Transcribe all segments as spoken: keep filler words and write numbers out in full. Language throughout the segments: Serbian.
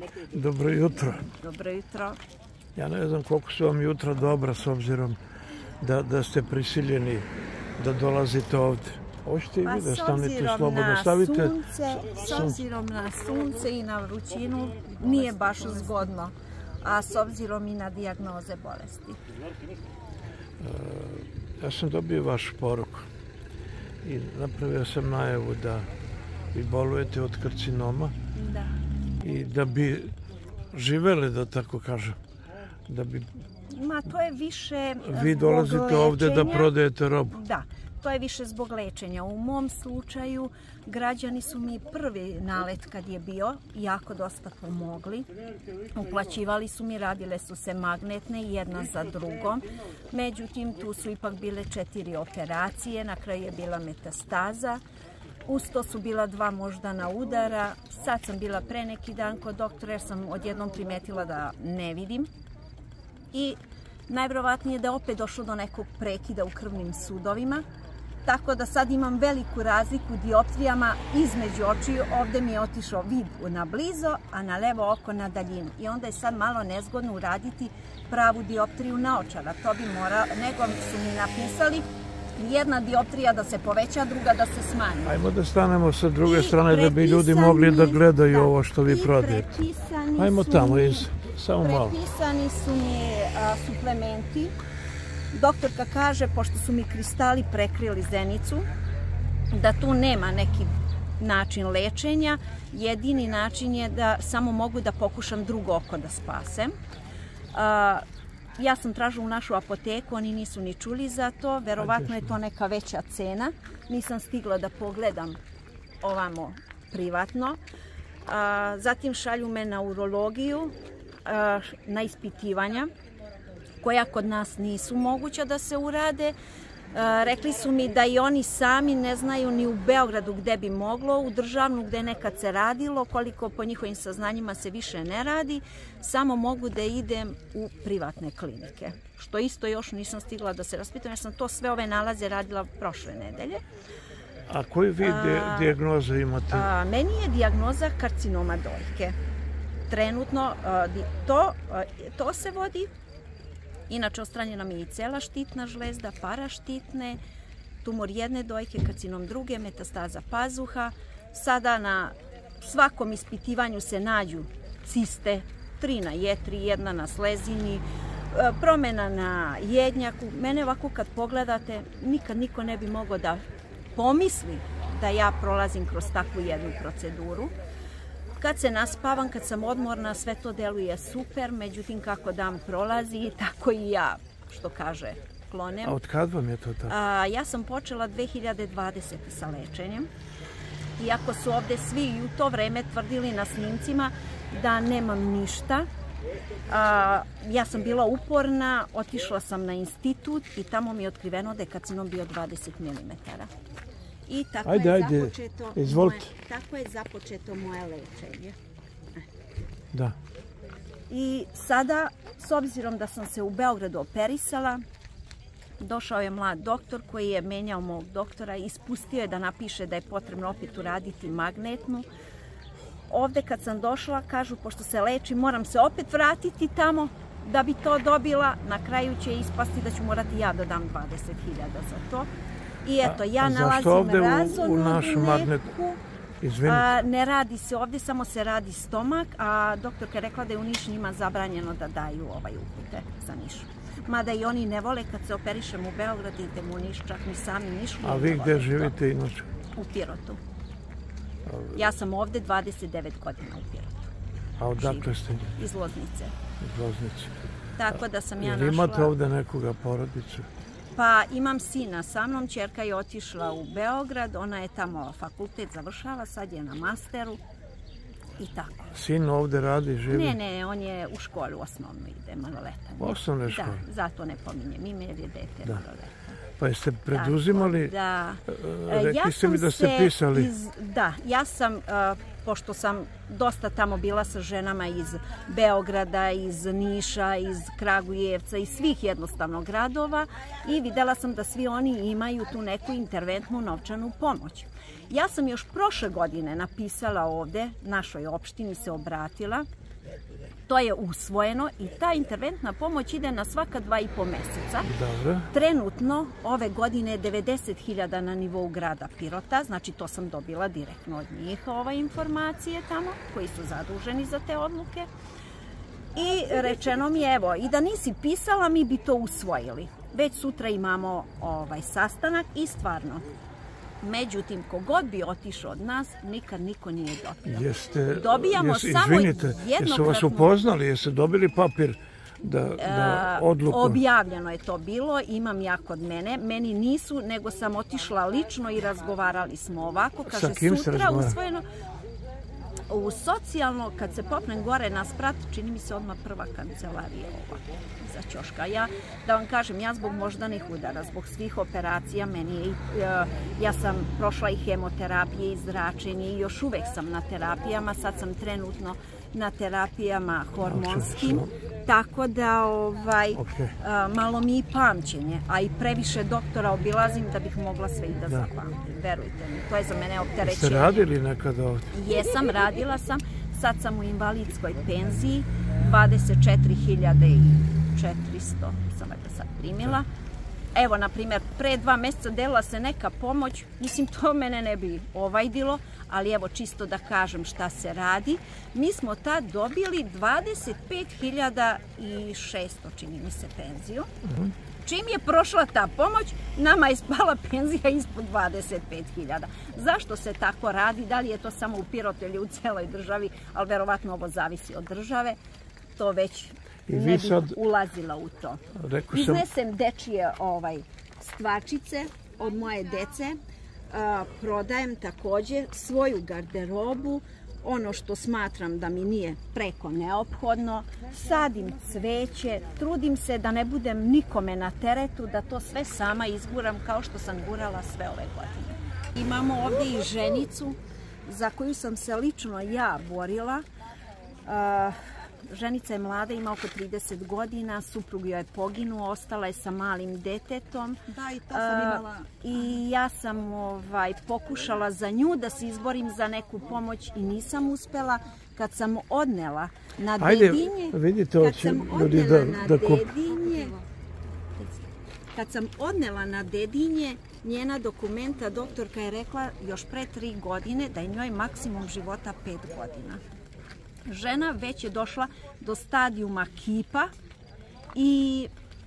Dobro jutro. Dobro jutro. Ja ne znam koliko su vam jutra dobra s obzirom da, da ste prisiljeni da dolazite ovdje. Hoćete i vi da stanete slobodno, stavite... Sunce, s obzirom na sunce i na vrućinu nije baš zgodno, a s obzirom i na dijagnoze bolesti. Ja sam dobio vašu poruku i napravio sam najavu da vi bolujete od karcinoma Da. i da bi živeli, da tako kažem, da bi Ma, to je više vi dolazite ovdje da prodajete robu. Da, to je više zbog lečenja. U mom slučaju građani su mi prvi nalet kad je bio jako dosta pomogli. Uplaćivali su mi, radile su se magnetne jedna za drugom. Međutim, tu su ipak bile četiri operacije, na kraju je bila metastaza. Uz to su bila dva moždana udara. Sad sam bila pre neki dan kod doktora jer sam odjednom primetila da ne vidim. I najvjerovatnije da je opet došlo do nekog prekida u krvnim sudovima. Tako da sad imam veliku razliku u dioptrijama između očiju. Ovdje mi je otišao vid na blizo, a na levo oko na daljinu. I onda je sad malo nezgodno uraditi pravu dioptriju naočara. To bi morao, nego su mi napisali jedna dioptrija da se poveća, druga da se smanji. Ajmo da stanemo sa druge strane da bi ljudi mogli da gledaju da, ovo što vi prodajete. Ajmo tamo iz, samo malo. Prepisani su mi a, suplementi. Doktorka kaže, pošto su mi kristali prekrili zenicu, da tu nema neki način lečenja. Jedini način je da samo mogu da pokušam drugo oko da spasem. A, Ja sam tražila u našu apoteku, oni nisu ni čuli za to, verovatno je to neka veća cena. Nisam stigla da pogledam ovamo privatno. A, zatim šalju me na urologiju, a, na ispitivanja, koja kod nas nisu moguća da se urade. A, rekli su mi da i oni sami ne znaju ni u Beogradu gde bi moglo, u državnu gde nekad se radilo, koliko po njihovim saznanjima se više ne radi, samo mogu da idem u privatne klinike. Što isto još nisam stigla da se raspitam, jer sam to sve ove nalaze radila prošle nedelje. A koju vi dijagnoze imate? A, meni je dijagnoza karcinoma dojke. Trenutno a, to, a, to se vodi. Inače, odstranjena mi je i cela štitna žlezda, paraštitne, tumor jedne dojke, karcinom druge, metastaza pazuha. Sada na svakom ispitivanju se nađu ciste, tri na jetri, jedna na slezini, promjena na jednjaku. Mene ovako kad pogledate, nikad niko ne bi mogao da pomisli da ja prolazim kroz takvu jednu proceduru. Kad se naspavam, kad sam odmorna, sve to deluje super, međutim kako dan prolazi, tako i ja, što kaže, klonem. A od kad vam je to tako? A, ja sam počela dve hiljade dvadesete sa lečenjem. Iako su ovdje svi i u to vreme tvrdili na snimcima da nemam ništa, a, ja sam bila uporna, otišla sam na institut i tamo mi je otkriveno da je karcinom bio dvadeset milimetara. I tako, ajde, je ajde, započeto izvolite. Moje, tako je započeto moje lečenje. Da. I sada, s obzirom da sam se u Beogradu operisala, došao je mlad doktor koji je menjao mog doktora i ispustio je da napiše da je potrebno opet uraditi magnetnu. Ovdje kad sam došla, kažu, pošto se lečim, moram se opet vratiti tamo da bi to dobila. Na kraju će ispasti da ću morati ja da dam dvadeset hiljada za to. I eto, ja nalazim razonodnu neku, a, ne radi se ovdje, samo se radi stomak, a doktorka je rekla da je u Niš njima zabranjeno da daju ovaj upute za Niš. Mada i oni ne vole kad se operišem u Beograd, idem u Niš, čak ni sami Niš. A vi gdje živite inače? U Pirotu. Ja sam ovdje dvadeset devet godina u Pirotu. A odakle ste? Iz Loznice. Iz Loznice. Tako da sam ja našla... Jel imate ovdje nekoga porodicu? Pa imam sina sa mnom, ćerka je otišla u Beograd, ona je tamo fakultet završala, sad je na masteru i tako. Sin ovdje radi, živi? Ne, ne, on je u školu osnovno ide, maloletan. Osnovne škole? Da, zato ne pominjem ime jer je dete maloletan. Pa jeste preduzimali, da. Rekli ste mi da ste pisali? Iz, da, ja sam, uh, pošto sam dosta tamo bila sa ženama iz Beograda, iz Niša, iz Kragujevca, iz svih jednostavno gradova i videla sam da svi oni imaju tu neku interventnu novčanu pomoć. Ja sam još prošle godine napisala ovde, našoj opštini se obratila To je usvojeno i ta interventna pomoć ide na svaka dva i po meseca. Dobro. Trenutno, ove godine je devedeset hiljada na nivou grada Pirota, znači to sam dobila direktno od njih ove informacije tamo, koji su zaduženi za te odluke. I rečeno mi je, evo, i da nisi pisala, mi bi to usvojili. Već sutra imamo ovaj sastanak i stvarno, međutim, kogod bi otišao od nas, nikad niko nije dobio. Jeste, Dobijamo jeste, samo izvinite, jednokratno... Jesu vas upoznali, jeste dobili papir da, da odluku? Objavljeno je to bilo, imam ja kod mene. Meni nisu, nego sam otišla lično i razgovarali smo ovako. Kaže, sa kim se razgovara? Usvojeno, u socijalno, kad se popnem gore na sprat, čini mi se odmah prva kancelarija ova za ćoška. Ja, da vam kažem, ja zbog moždanih udara, zbog svih operacija, meni je, ja sam prošla i hemoterapije i zračenje i još uvek sam na terapijama, sad sam trenutno na terapijama hormonskim, tako da ovaj, okay. malo mi i pamćenje, a i previše doktora obilazim da bih mogla sve i da zapamtim, verujte mi, to je za mene opterećenje. Ste radili nekada ovdje? Jesam, radila sam, sad sam u invalidskoj penziji, dvadeset četiri hiljade četiristo sam da sad primila. Evo, na primjer, pre dva mjeseca delila se neka pomoć, mislim, to mene ne bi ovajdilo, ali evo, čisto da kažem šta se radi. Mi smo tad dobili dvadeset pet hiljada šesto, čini mi se, penziju. Čim je prošla ta pomoć, nama je spala penzija ispod dvadeset pet hiljada. Zašto se tako radi? Da li je to samo u Pirotu ili u celoj državi, ali verovatno ovo zavisi od države, to već ne bih ulazila u to. Iznesem dečije stvačice od moje dece, prodajem također svoju garderobu, ono što smatram da mi nije preko neophodno, sadim cveće, trudim se da ne budem nikome na teretu, da to sve sama izguram kao što sam gurala sve ove godine. Imamo ovdje i ženicu za koju sam se lično ja borila. Ženica je mlada, ima oko trideset godina, suprug joj je poginuo, ostala je sa malim detetom. Da, i to sam imala. I ja sam pokušala za nju da se izborim za neku pomoć i nisam uspela. Kad sam odnela na Dedinje... Vidite, hoće ljudi da kupe. Kad sam odnela na Dedinje, njena dokumenta, doktorka je rekla još pre tri godine da je njoj maksimum života pet godina. Žena već je došla do stadijuma kipa i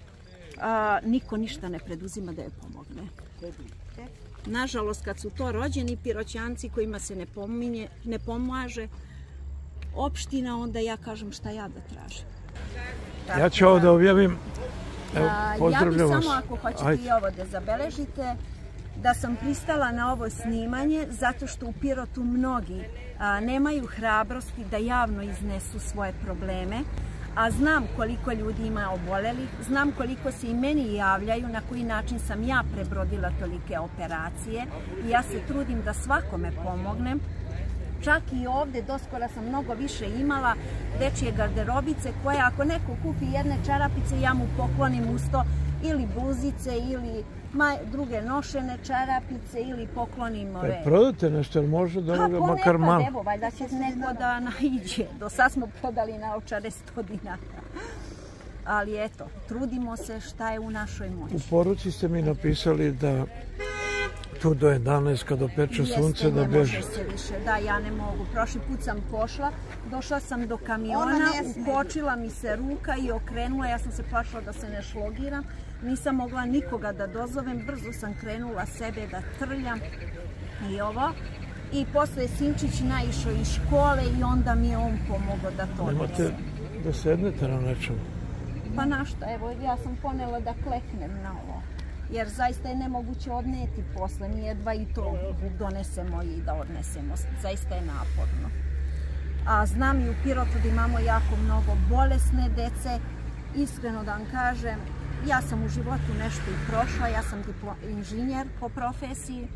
a, niko ništa ne preduzima da joj pomogne. Nažalost, kad su to rođeni Piroćanci kojima se ne, pominje, ne pomaže opština, onda ja kažem šta ja da tražim. Tako ja ću ovo da objavim. Evo, pozdravljam vas. Ja bih samo, ako hoćete Ajde. i ovo da zabeležite, da sam pristala na ovo snimanje zato što u Pirotu mnogi a, nemaju hrabrosti da javno iznesu svoje probleme, a znam koliko ljudi ima obolelih, znam koliko se i meni javljaju, na koji način sam ja prebrodila tolike operacije i ja se trudim da svakome pomognem. Čak i ovdje doskora sam mnogo više imala dečije garderobice koje ako neko kupi jedne čarapice ja mu poklonim usto ili bluzice ili druge nošene čarapice ili poklonim ove... Prodate nešto, ali može da ovoga makar malo? Evo, valjda će neko da naiđe. Do sad smo prodali naočare sto dinara. Ali eto, trudimo se šta je u našoj moći. U poruci ste mi napisali da tu do jedanaest kad opeče sunce da beže. Jeste, ne može se više. Da, ja ne mogu. Prošli put sam pošla, došla sam do kamiona, ukočila mi se ruka i okrenula. Ja sam se plašila da se ne šlogiram. Nisam mogla nikoga da dozovem. Brzo sam krenula sebe da trljam i ovo. I posle je Sinčić naišao iz škole i onda mi je on pomogao da to nesem. Nemate da sednete na nečemu? Pa našta, evo, ja sam ponela da kleknem na ovo. Jer zaista je nemoguće odneti posle, mi jedva i to donesemo i da odnesemo, zaista je naporno. A znam i u Pirotu da imamo jako mnogo bolesne dece, iskreno da vam kažem, ja sam u životu nešto i prošla, ja sam inženjer po profesiji,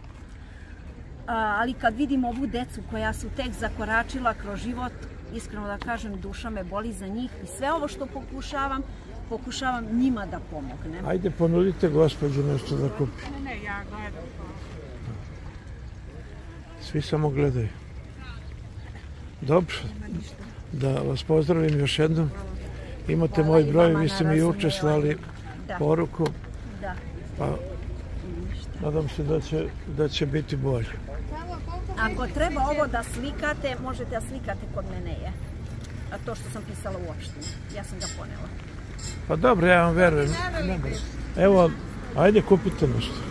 ali kad vidim ovu decu koja su tek zakoračila kroz život, iskreno da kažem, duša me boli za njih i sve ovo što pokušavam, pokušavam njima da pomognem. Ajde, ponudite gospođu nešto da kupi. Ne, ne, ja gledam. Svi samo gledaju. Dobro. da vas pozdravim još jednom. Imate moj broj, vi ste mi juče slali poruku. Da. Pa nadam se da će, da će biti bolje. Ako treba ovo da slikate, možete da slikate kod mene je. A to što sam pisala u opštini. Ja sam ga ponela. Pa dobro, ja vam verujem. Evo, ajde kupite nešto.